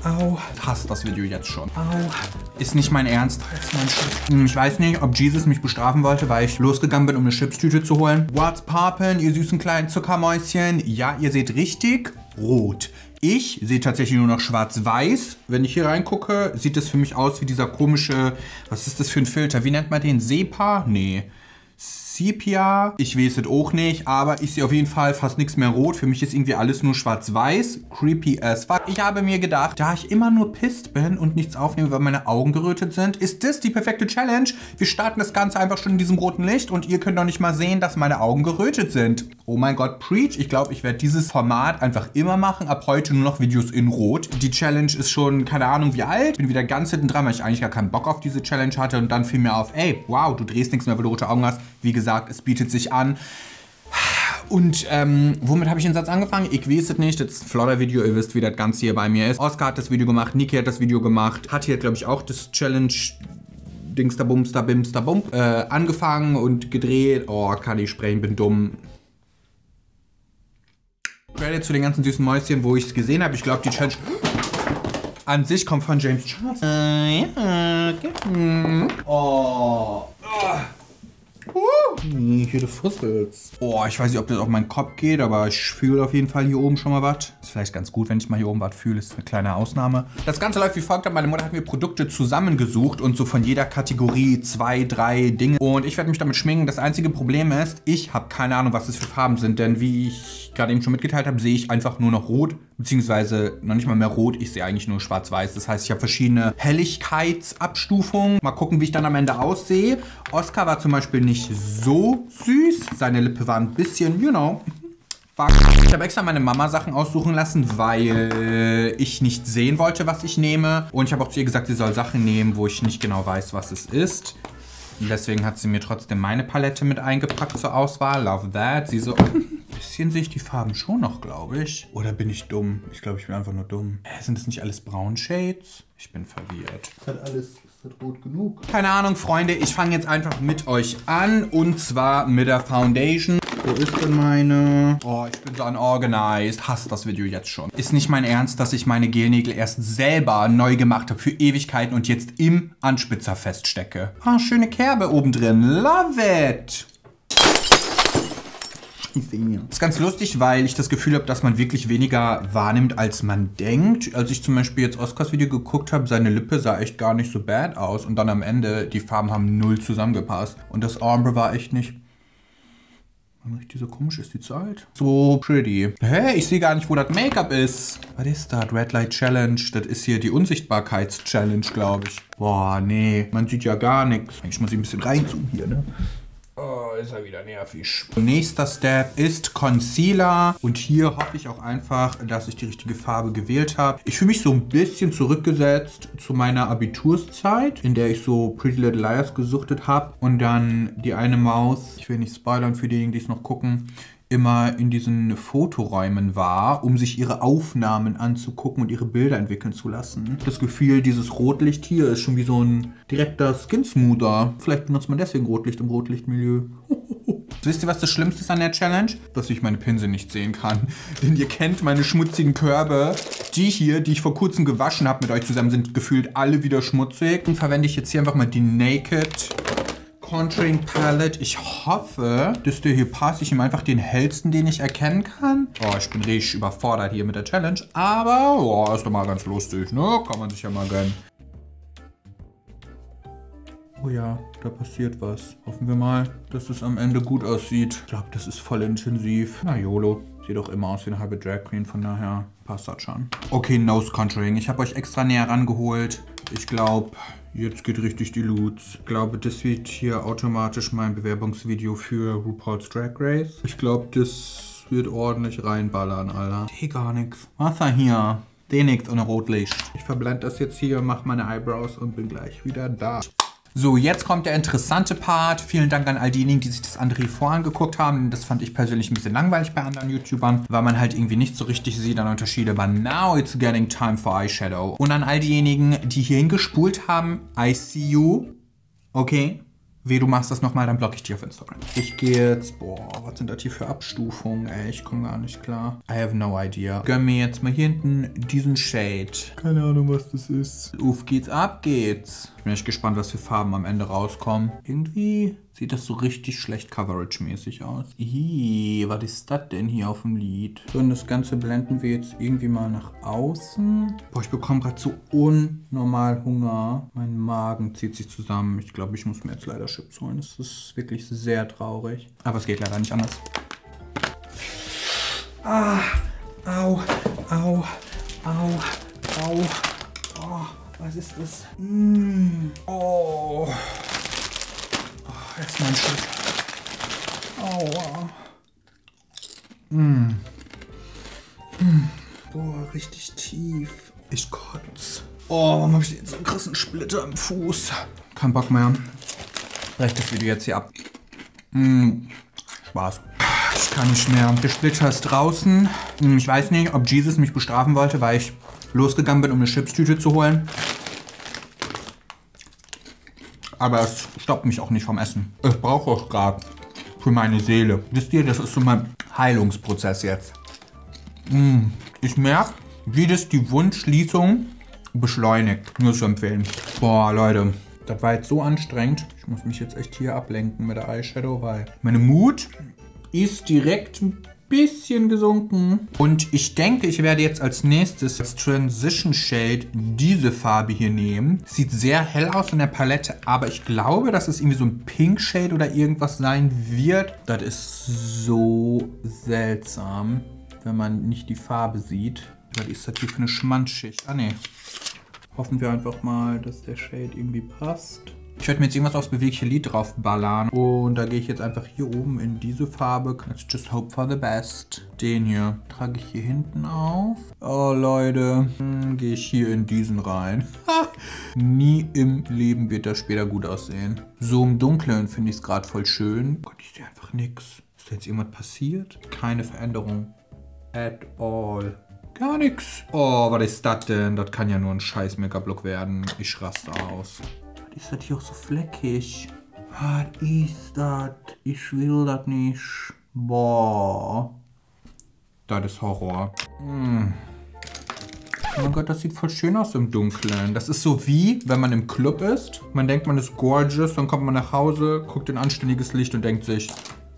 Au. Hasse das Video jetzt schon. Au. Ist nicht mein Ernst. Jetzt mein Chips. Ich weiß nicht, ob Jesus mich bestrafen wollte, weil ich losgegangen bin, um eine Chipstüte zu holen. What's poppin', ihr süßen kleinen Zuckermäuschen? Ja, ihr seht richtig. Rot. Ich sehe tatsächlich nur noch schwarz-weiß. Wenn ich hier reingucke, sieht es für mich aus wie dieser komische, was ist das für ein Filter? Wie nennt man den? Sepa? Nee. Sepia. Ich weiß es auch nicht, aber ich sehe auf jeden Fall fast nichts mehr rot. Für mich ist irgendwie alles nur schwarz-weiß. Creepy as fuck. Ich habe mir gedacht, da ich immer nur pisst bin und nichts aufnehme, weil meine Augen gerötet sind, ist das die perfekte Challenge. Wir starten das Ganze einfach schon in diesem roten Licht und ihr könnt doch nicht mal sehen, dass meine Augen gerötet sind. Oh mein Gott, preach. Ich glaube, ich werde dieses Format einfach immer machen. Ab heute nur noch Videos in Rot. Die Challenge ist schon, keine Ahnung wie alt. Bin wieder ganz hinten dran, weil ich eigentlich gar keinen Bock auf diese Challenge hatte. Und dann fiel mir auf, ey, wow, du drehst nichts mehr, weil du rote Augen hast. Wie gesagt, es bietet sich an. Und womit habe ich den Satz angefangen? Ich weiß es nicht. Das ist ein Flodder-Video. Ihr wisst, wie das Ganze hier bei mir ist. Oscar hat das Video gemacht. Niki hat das Video gemacht. Hat hier, glaube ich, auch das Challenge Dingster Bumster Bimster Bump angefangen und gedreht. Oh, kann ich sprechen, bin dumm. Credit zu den ganzen süßen Mäuschen, wo ich es gesehen habe. Ich glaube, die Challenge an sich kommt von James Charles. Oh. Hier die Fussels. Oh, ich weiß nicht, ob das auf meinen Kopf geht, aber ich fühle auf jeden Fall hier oben schon mal was. Ist vielleicht ganz gut, wenn ich mal hier oben was fühle. Ist eine kleine Ausnahme. Das Ganze läuft wie folgt. Meine Mutter hat mir Produkte zusammengesucht und so von jeder Kategorie 2, 3 Dinge. Und ich werde mich damit schminken. Das einzige Problem ist, ich habe keine Ahnung, was das für Farben sind. Denn wie ich gerade eben schon mitgeteilt habe, sehe ich einfach nur noch rot. Beziehungsweise noch nicht mal mehr rot. Ich sehe eigentlich nur schwarz-weiß. Das heißt, ich habe verschiedene Helligkeitsabstufungen. Mal gucken, wie ich dann am Ende aussehe. Oscar war zum Beispiel nicht so süß. Seine Lippe war ein bisschen, you know, fuck. Ich habe extra meine Mama Sachen aussuchen lassen, weil ich nicht sehen wollte, was ich nehme. Und ich habe auch zu ihr gesagt, sie soll Sachen nehmen, wo ich nicht genau weiß, was es ist. Und deswegen hat sie mir trotzdem meine Palette mit eingepackt zur Auswahl. Love that. Sie so, ein bisschen sehe ich die Farben schon noch, glaube ich. Oder bin ich dumm? Ich glaube, ich bin einfach nur dumm. Sind das nicht alles Brown Shades? Ich bin verwirrt. Ist das alles... Ist das rot genug? Keine Ahnung, Freunde. Ich fange jetzt einfach mit euch an. Und zwar mit der Foundation. Wo ist denn meine? Oh, ich bin so unorganized. Hasse das Video jetzt schon. Ist nicht mein Ernst, dass ich meine Gelnägel erst selber neu gemacht habe für Ewigkeiten und jetzt im Anspitzer feststecke. Ah, schöne Kerbe oben drin. Love it. Das ist ganz lustig, weil ich das Gefühl habe, dass man wirklich weniger wahrnimmt, als man denkt. Als ich zum Beispiel jetzt Oscars Video geguckt habe, seine Lippe sah echt gar nicht so bad aus. Und dann am Ende, die Farben haben null zusammengepasst. Und das Ombre war echt nicht... Warum riecht die so komisch? Ist die zu alt? So pretty. Hä? Ich sehe gar nicht, wo das Make-up ist. Was ist das? Red Light Challenge. Das ist hier die Unsichtbarkeits-Challenge, glaube ich. Boah, nee. Man sieht ja gar nichts. Ich muss ein bisschen reinzoomen hier, ne? Oh, ist er wieder nervig. Nächster Step ist Concealer. Und hier hoffe ich auch einfach, dass ich die richtige Farbe gewählt habe. Ich fühle mich so ein bisschen zurückgesetzt zu meiner Abiturszeit, in der ich so Pretty Little Liars gesuchtet habe. Und dann die eine Maus, ich will nicht spoilern für diejenigen, die es noch gucken, immer in diesen Fotoräumen war, um sich ihre Aufnahmen anzugucken und ihre Bilder entwickeln zu lassen. Das Gefühl, dieses Rotlicht hier ist schon wie so ein direkter Skin-Smoother. Vielleicht benutzt man deswegen Rotlicht im Rotlichtmilieu. Wisst ihr, was das Schlimmste ist an der Challenge? Dass ich meine Pinsel nicht sehen kann. Denn ihr kennt meine schmutzigen Körbe. Die hier, die ich vor kurzem gewaschen habe mit euch zusammen, sind gefühlt alle wieder schmutzig. Und verwende ich jetzt hier einfach mal die Naked Contouring Palette. Ich hoffe, dass der hier passt. Ich nehme einfach den hellsten, den ich erkennen kann. Oh, ich bin richtig überfordert hier mit der Challenge. Aber, oh, ist doch mal ganz lustig, ne? Kann man sich ja mal gönnen. Oh ja, da passiert was. Hoffen wir mal, dass es am Ende gut aussieht. Ich glaube, das ist voll intensiv. Na, YOLO. Sieht doch immer aus wie eine halbe Drag Queen, von daher passt das schon. Okay, Nose Contouring. Ich habe euch extra näher rangeholt. Ich glaube, jetzt geht richtig die Loots. Ich glaube, das wird hier automatisch mein Bewerbungsvideo für RuPaul's Drag Race. Ich glaube, das wird ordentlich reinballern, Alter. Hey, gar nichts. Was da hier? Den nichts ohne Rotlicht. Ich verblende das jetzt hier, mache meine Eyebrows und bin gleich wieder da. So, jetzt kommt der interessante Part. Vielen Dank an all diejenigen, die sich das andere hier vorangeguckt haben. Das fand ich persönlich ein bisschen langweilig bei anderen YouTubern, weil man halt irgendwie nicht so richtig sieht an Unterschiede. But now it's getting time for eyeshadow. Und an all diejenigen, die hierhin gespult haben, I see you. Okay? Weh, du machst das nochmal, dann blocke ich dich auf Instagram. Ich gehe jetzt, boah, was sind das hier für Abstufungen, ey, ich komme gar nicht klar. I have no idea. Gönn mir jetzt mal hier hinten diesen Shade. Keine Ahnung, was das ist. Auf geht's, ab geht's. Ich bin echt gespannt, was für Farben am Ende rauskommen. Irgendwie sieht das so richtig schlecht Coverage-mäßig aus. Ih, was ist das denn hier auf dem Lid? So, und das Ganze blenden wir jetzt irgendwie mal nach außen. Boah, ich bekomme gerade so unnormal Hunger. Mein Magen zieht sich zusammen. Ich glaube, ich muss mir jetzt leider Chips holen. Das ist wirklich sehr traurig. Aber es geht leider nicht anders. Ah, au, au, au, au. Oh, was ist das? Oh. Erstmal ein Schluck. Aua. Boah, richtig tief. Ich kotze. Oh, warum habe ich jetzt so einen krassen Splitter im Fuß? Kein Bock mehr. Brech das Video jetzt hier ab. Spaß. Ich kann nicht mehr. Der Splitter ist draußen. Ich weiß nicht, ob Jesus mich bestrafen wollte, weil ich losgegangen bin, um eine Chipstüte zu holen. Aber es stoppt mich auch nicht vom Essen. Ich brauche es gerade für meine Seele. Wisst ihr, das ist so mein Heilungsprozess jetzt. Ich merke, wie das die Wundschließung beschleunigt. Nur zu empfehlen. Boah, Leute, das war jetzt so anstrengend. Ich muss mich jetzt echt hier ablenken mit der Eyeshadow, weil meine Mut ist direkt ein bisschen gesunken. Und ich denke, ich werde jetzt als nächstes als Transition Shade diese Farbe hier nehmen. Sieht sehr hell aus in der Palette, aber ich glaube, dass es irgendwie so ein Pink Shade oder irgendwas sein wird. Das ist so seltsam, wenn man nicht die Farbe sieht. Was ist das hier für eine Schmanzschicht? Ah, ne. Hoffen wir einfach mal, dass der Shade irgendwie passt. Ich werde mir jetzt irgendwas aufs bewegliche Lid drauf ballern. Und da gehe ich jetzt einfach hier oben in diese Farbe. Let's just hope for the best. Den hier trage ich hier hinten auf. Oh, Leute. Gehe ich hier in diesen rein. Nie im Leben wird das später gut aussehen. So im Dunkeln finde ich es gerade voll schön. Oh Gott, ich sehe einfach nichts. Ist da jetzt irgendwas passiert? Keine Veränderung. At all. Gar nichts. Oh, was ist das denn? Das kann ja nur ein scheiß Make-up-Look werden. Ich raste aus. Was ist das hier auch so fleckig? Was ist das? Ich will das nicht. Boah. Das ist Horror. Oh mein Gott, das sieht voll schön aus im Dunkeln. Das ist so wie, wenn man im Club ist. Man denkt, man ist gorgeous. Dann kommt man nach Hause, guckt in anständiges Licht und denkt sich...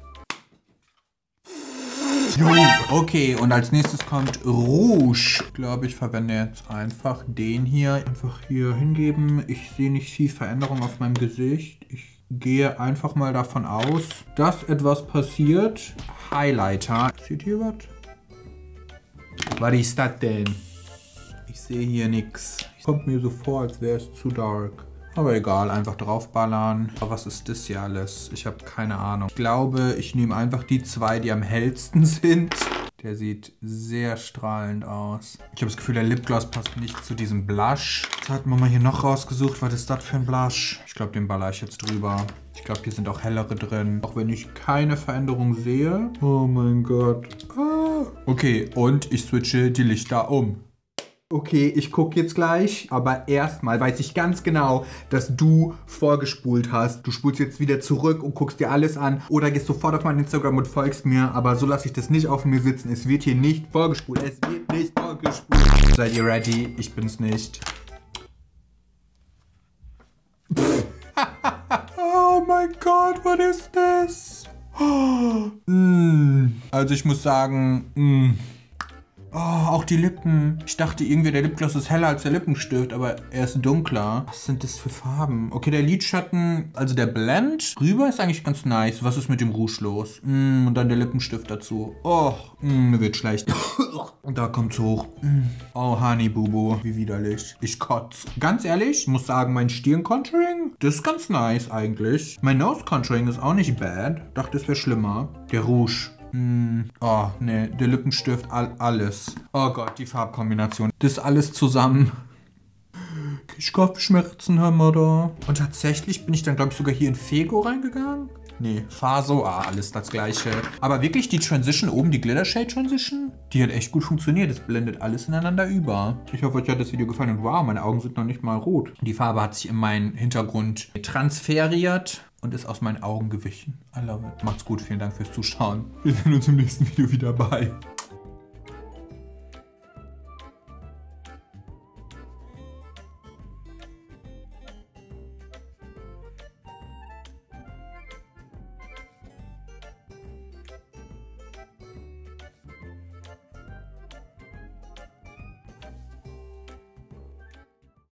Jo, okay, und als nächstes kommt Rouge. Ich glaube, ich verwende jetzt einfach den hier. Einfach hier hingeben. Ich sehe nicht viel Veränderung auf meinem Gesicht. Ich gehe einfach mal davon aus, dass etwas passiert. Highlighter. Seht ihr was? Was ist das denn? Ich sehe hier nichts. Kommt mir so vor, als wäre es zu dark. Aber egal, einfach draufballern. Aber was ist das hier alles? Ich habe keine Ahnung. Ich glaube, ich nehme einfach die zwei, die am hellsten sind. Der sieht sehr strahlend aus. Ich habe das Gefühl, der Lipgloss passt nicht zu diesem Blush. Was hat man mal hier noch rausgesucht? Was ist das für ein Blush? Ich glaube, den baller ich jetzt drüber. Ich glaube, hier sind auch hellere drin. Auch wenn ich keine Veränderung sehe. Oh mein Gott. Ah. Okay, und ich switche die Lichter um. Okay, ich gucke jetzt gleich, aber erstmal weiß ich ganz genau, dass du vorgespult hast. Du spulst jetzt wieder zurück und guckst dir alles an oder gehst sofort auf mein Instagram und folgst mir, aber so lasse ich das nicht auf mir sitzen. Es wird hier nicht vorgespult. Es wird nicht vorgespult. Seid ihr ready? Ich bin's nicht. Oh mein Gott, was ist das? Also ich muss sagen, oh, auch die Lippen. Ich dachte irgendwie, der Lipgloss ist heller als der Lippenstift, aber er ist dunkler. Was sind das für Farben? Okay, der Lidschatten, also der Blend rüber ist eigentlich ganz nice. Was ist mit dem Rouge los? Und dann der Lippenstift dazu. Oh, mir wird schlecht. Und da kommt's hoch. Oh, Honey Bubu, wie widerlich. Ich kotz. Ganz ehrlich, ich muss sagen, mein Stirn-Contouring, das ist ganz nice eigentlich. Mein Nose-Contouring ist auch nicht bad. Dachte, es wäre schlimmer. Der Rouge. Oh, ne, der Lippenstift, alles. Oh Gott, die Farbkombination. Das alles zusammen. Ich Kopfschmerzen haben wir da. Und tatsächlich bin ich dann, glaube ich, sogar hier in Fego reingegangen. Nee, Faso, alles das gleiche. Aber wirklich die Transition oben, die Glitter Shade Transition, die hat echt gut funktioniert. Das blendet alles ineinander über. Ich hoffe, euch hat das Video gefallen und wow, meine Augen sind noch nicht mal rot. Die Farbe hat sich in meinen Hintergrund transferiert. und ist aus meinen Augen gewichen. I love it. Macht's gut, vielen Dank fürs Zuschauen. Wir sehen uns im nächsten Video wieder. Bye.